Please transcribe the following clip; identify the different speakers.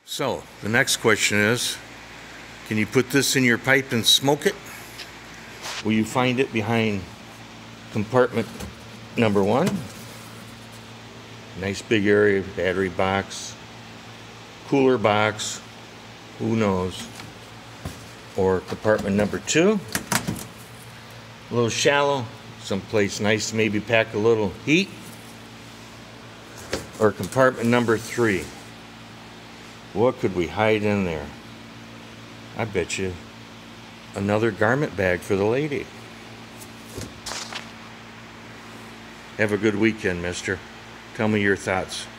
Speaker 1: So, the next question is, can you put this in your pipe and smoke it? Will you find it behind compartment number 1? Nice big area, battery box, cooler box, who knows? Or compartment number 2, a little shallow, someplace nice to maybe pack a little heat. Or compartment number 3. What could we hide in there? I bet you another garment bag for the lady. Have a good weekend, mister. Tell me your thoughts.